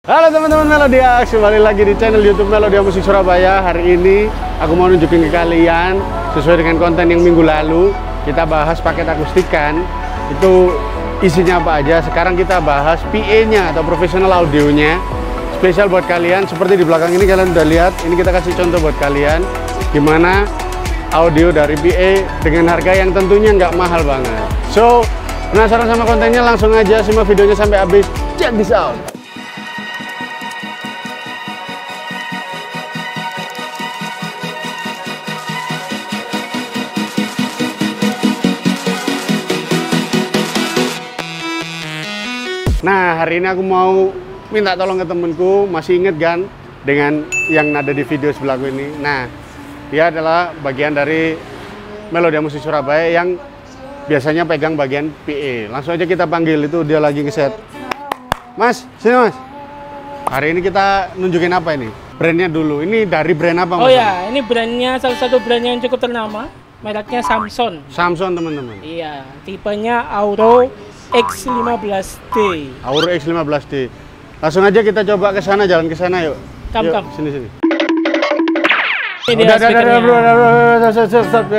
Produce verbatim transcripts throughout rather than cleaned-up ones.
Halo teman-teman Melodiax, kembali lagi di channel YouTube Melodia Musik Surabaya. Hari ini aku mau nunjukin ke kalian sesuai dengan konten yang minggu lalu. Kita bahas paket akustikan, itu isinya apa aja. Sekarang kita bahas P A-nya atau professional audionya. Spesial buat kalian, seperti di belakang ini kalian udah lihat. Ini kita kasih contoh buat kalian gimana audio dari P A dengan harga yang tentunya nggak mahal banget. So, penasaran sama kontennya? Langsung aja simak videonya sampai habis. Check this out. Nah, hari ini aku mau minta tolong ke temenku. Masih inget kan dengan yang ada di video sebelahku ini? Nah, dia adalah bagian dari Melodia Musik Surabaya yang biasanya pegang bagian P A. Langsung aja kita panggil, itu dia lagi ngeset. Mas, sini mas. Hari ini kita nunjukin apa ini? Brandnya dulu. Ini dari brand apa mas? Oh ya, ini brandnya salah satu brand yang cukup ternama. Mereknya Samson. Samson teman-teman. Iya, tipenya Auro X lima belas D. Auro X lima belas D. Langsung aja kita coba ke sana, jalan ke sana yuk. Kam, yuk, kam. sini sini. Ini udah, dia udah, udah, bro, udah, bro, udah, stop, stop, stop.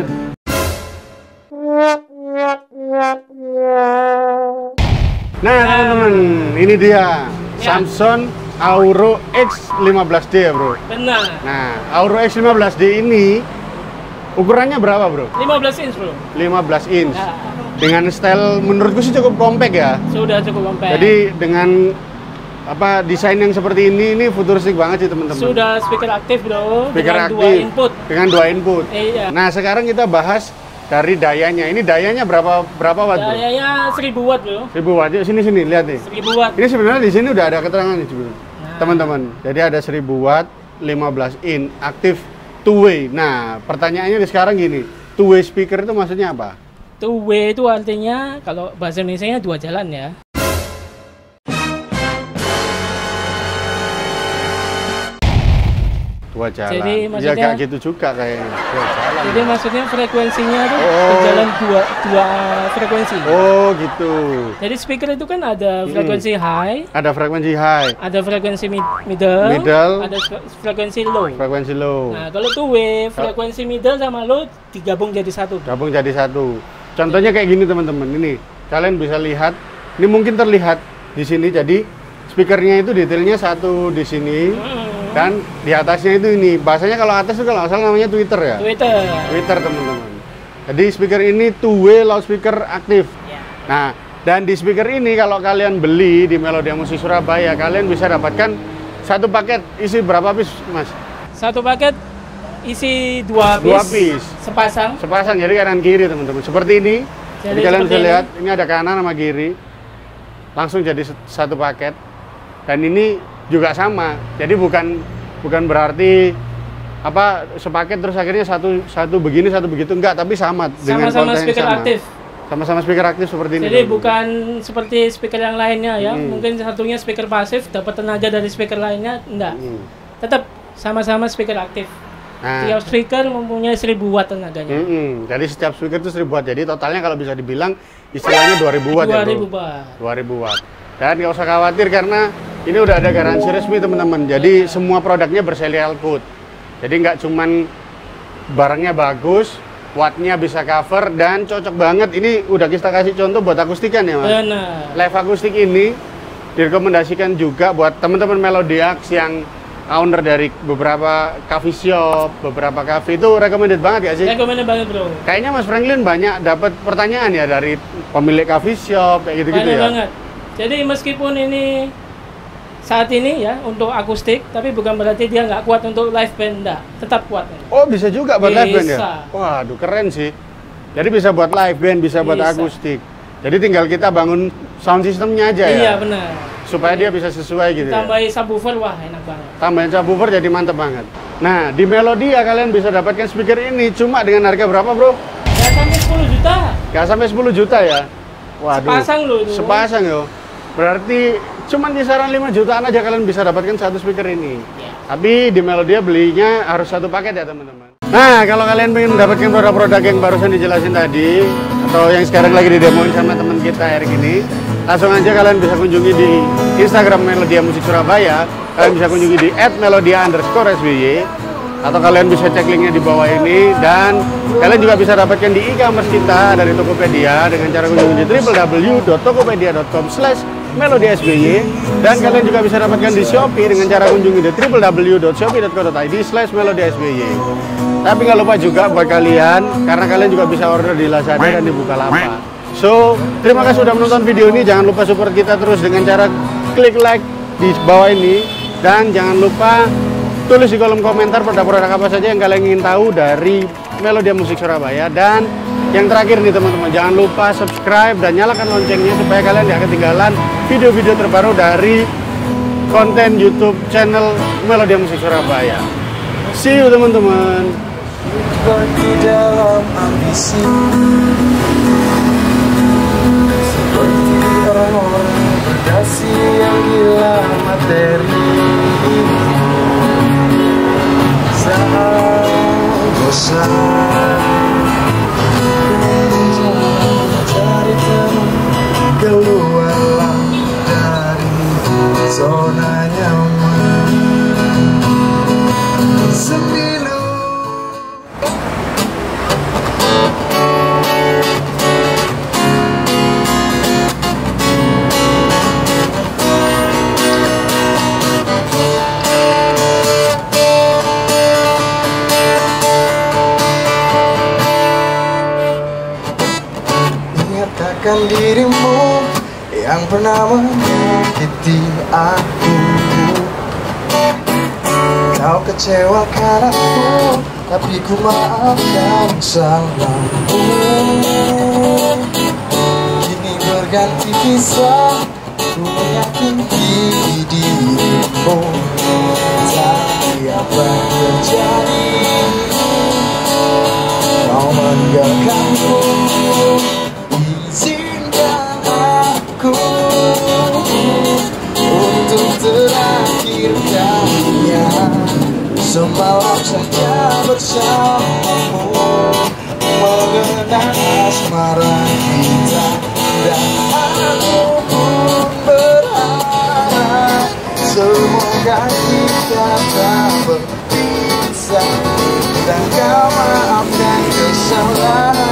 Nah, teman-teman, ini dia ya. Samson Auro X lima belas D ya, bro. Benar. Nah, Auro X lima belas D ini ukurannya berapa, bro? lima belas inch, bro. lima belas inch. Nah, dengan style menurutku sih cukup compact ya. sudah cukup compact. Jadi dengan apa desain yang seperti ini ini futuristik banget sih teman-teman. Sudah speaker aktif, bro. Speaker dengan aktif. dua input. Dengan dua input. Iya. Nah, sekarang kita bahas dari dayanya. Ini dayanya berapa berapa watt, bro? Dayanya seribu watt, bro. seribu watt. Yuk sini sini lihat nih. seribu watt. Ini sebenarnya di sini udah ada keterangan nih, Nah. teman-teman. Jadi ada seribu watt, lima belas in, aktif two way. Nah, pertanyaannya sekarang gini, two way speaker itu maksudnya apa? Two way itu artinya kalau bahasa Indonesianya dua jalan ya. Dua jalan. Jadi Ya maksudnya kayak gitu juga kayaknya. Dua jalan. Jadi maksudnya frekuensinya tuh Oh. berjalan dua dua frekuensi. Oh, gitu. Jadi speaker itu kan ada frekuensi high, Ada frekuensi high, ada frekuensi mid- middle, Middle. ada fre- frekuensi low. frekuensi low. Nah, kalau two way, frekuensi middle sama low digabung jadi satu. Gabung jadi satu. Contohnya kayak gini teman-teman. Ini kalian bisa lihat. Ini mungkin terlihat di sini. Jadi speakernya itu detailnya satu di sini. Hmm. Dan di atasnya itu ini, bahasanya kalau atas itu kalau nggak salah namanya Twitter ya? Twitter. Twitter teman-teman. Jadi speaker ini two way loudspeaker aktif. Ya. Nah, dan di speaker ini kalau kalian beli di Melodia Musik Surabaya, kalian bisa dapatkan satu paket isi berapa piece, Mas? Satu paket isi dua piece. Dua piece. Sepasang. Sepasang, jadi kanan kiri teman-teman. Seperti ini. Jadi, Jadi kalian bisa seperti lihat, ini ada kanan sama kiri. Langsung jadi satu paket. Dan ini juga sama, jadi bukan bukan berarti apa sepaket terus akhirnya satu satu begini satu begitu, enggak, tapi sama dengan Sama-sama konten yang speaker sama. aktif. Sama-sama speaker aktif seperti ini. Jadi teman-teman. bukan seperti speaker yang lainnya ya. Hmm. Mungkin satunya speaker pasif, dapat tenaga dari speaker lainnya, enggak. Hmm. Tetap sama-sama speaker aktif. Nah, Tiap speaker mempunyai seribu watt tenaganya. mm-mm. Jadi setiap speaker itu seribu watt. Jadi totalnya kalau bisa dibilang istilahnya dua ribu watt ya, dua ribu bro. watt. dua ribu watt. Dan nggak usah khawatir karena ini udah ada garansi resmi teman-teman. Jadi semua produknya berserial code. Jadi nggak cuman barangnya bagus, wattnya bisa cover dan cocok banget. Ini udah kita kasih contoh buat akustikan ya, Mas. Benar. Live akustik ini direkomendasikan juga buat teman-teman Melodiax yang owner dari beberapa coffee shop, beberapa cafe, itu recommended banget ya sih? Recommended banget, bro. Kayaknya Mas Franklin banyak dapat pertanyaan ya dari pemilik coffee shop kayak gitu-gitu Banyak ya. banget. Jadi meskipun ini saat ini ya untuk akustik, tapi bukan berarti dia nggak kuat untuk live band, enggak. Tetap kuat. Oh, bisa juga buat live band ya? Bisa. Waduh, keren sih. Jadi bisa buat live band, bisa buat Bisa. akustik. Jadi tinggal kita bangun sound systemnya aja ya? Iya, benar. Supaya dia bisa sesuai gitu ya? Tambahin subwoofer, wah enak banget. Tambahin subwoofer jadi mantep banget. Nah, di Melodia kalian bisa dapatkan speaker ini cuma dengan harga berapa, bro? Nggak sampai sepuluh juta. Nggak sampai sepuluh juta ya? Waduh. Sepasang loh itu. Sepasang yo. Berarti cuma kisaran lima jutaan aja kalian bisa dapatkan satu speaker ini. Ya. Tapi di Melodia belinya harus satu paket ya teman-teman. Nah, kalau kalian pengen mendapatkan produk-produk yang barusan dijelasin tadi, atau yang sekarang lagi didemoin sama teman kita Erik ini, langsung aja kalian bisa kunjungi di Instagram Melodia Musik Surabaya. Kalian bisa kunjungi di et melodia underscore s b y, atau kalian bisa cek linknya di bawah ini. Dan kalian juga bisa dapatkan di e-commerce kita dari Tokopedia dengan cara kunjungi di w w w dot tokopedia dot com slash melodia s b y. Dan kalian juga bisa dapatkan di Shopee dengan cara kunjungi di w w w dot shopee dot co dot i d slash melodia s b y. Tapi nggak lupa juga buat kalian, karena kalian juga bisa order di Lazada dan di Bukalapak. So, terima kasih sudah menonton video ini. Jangan lupa support kita terus dengan cara klik like di bawah ini. Dan jangan lupa tulis di kolom komentar produk-produk apa saja yang kalian ingin tahu dari Melodia Musik Surabaya. Dan yang terakhir nih teman-teman, jangan lupa subscribe dan nyalakan loncengnya supaya kalian tidak ketinggalan video-video terbaru dari konten YouTube channel Melodia Musik Surabaya. See you teman-teman. Seperti dalam ambisi, seperti orang-orang berdasi yang gila materi. Saat bosan cari teman, keluarlah dari zona nyaman. Sembilu ingatkan dirimu yang pernah menyakiti aku. Kau kecewakan aku, tapi ku maafkan salahmu. Kini berganti kisah, ku menyakiti dirimu. Tapi apa yang terjadi? Kau meninggalkanku. Izinkan aku untuk terakhir kalinya semalam saja bersamamu, mengenang asmara kita. Dan aku pun berharap semoga kita tak berpisah, dan kau maafkan kesalahan.